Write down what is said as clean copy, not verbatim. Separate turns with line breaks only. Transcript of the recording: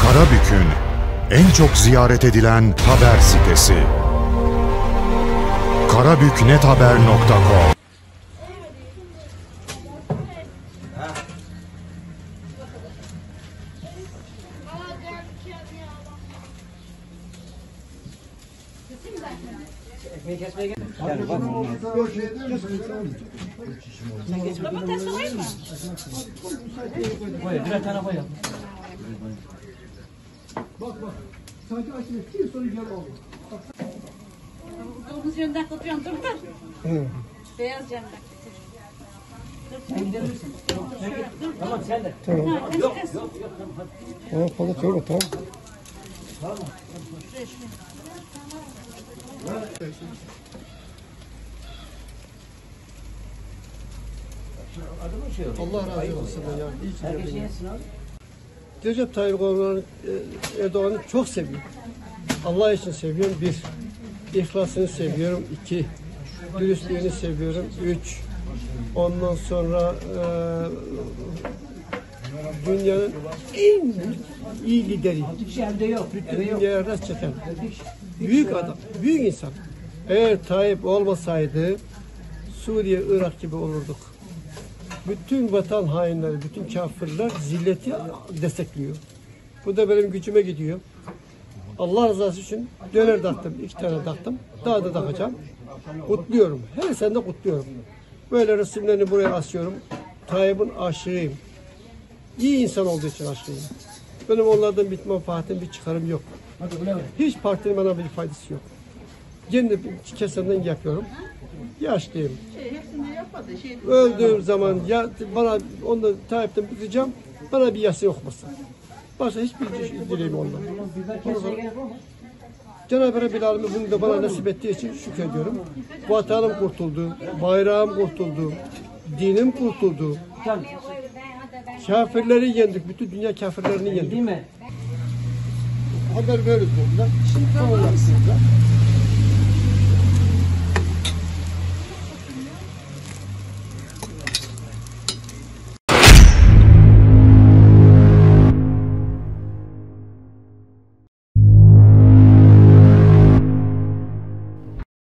Karabük'ün en çok ziyaret edilen haber sitesi. karabüknethaber.com.
Domates var mı?
Koy, birer tane koy.
Bak. Sanki açılıyor. Bir sonra gel oldu.
Kırmızı yönden kopuyorsun, dur. Beyaz yönden.
Sen gidebilirsin. Tamam sen de.
Tamam.
Yok.
Tamam fazla çabuk tamam.
Tamam. Adamın şey oldu.
Allah razı olsun ya. İyi ki
Herkes
geldin.
yesin abi.
Recep Tayyip Erdoğan'ı çok seviyorum. Allah için seviyorum. Bir, ihlasını seviyorum. İki, dürüstlüğünü seviyorum. Üç, ondan sonra dünyanın en iyi lideri.
Bir şey evde yok.
Bütün
Eve yok.
dünyaya rast çeken büyük adam, büyük insan. Eğer Tayyip olmasaydı Suriye, Irak gibi olurduk. Bütün vatan hainleri, bütün kafirler zilleti destekliyor. Bu da benim gücüme gidiyor. Allah rızası için döner taktım, 2 tane taktım. Daha da takacağım. Kutluyorum. Her sene de kutluyorum. Böyle resimlerini buraya asıyorum. Tayyip'in aşığıyım. İyi insan olduğu için aşığıyım. Benim onlardan bir menfaatim, bir çıkarım yok. Hiç partinin bana bir faydası yok. Kendi kesemden yapıyorum. Yaşlıyım. Öldüğüm zaman ya bana onda Tayyip'ten bıkacağım. Bana bir yasa okumasın. Başka hiçbir dileğim ondan. Cenab-ı Rabbil Alemin bunu da bana nasip ettiği için şükrediyorum. Vatanım kurtuldu, bayrağım kurtuldu, dinim kurtuldu. Kafirleri yendik, bütün dünya kafirlerini yendik.
Değil mi?
Haber veriyoruz burada. Şimdi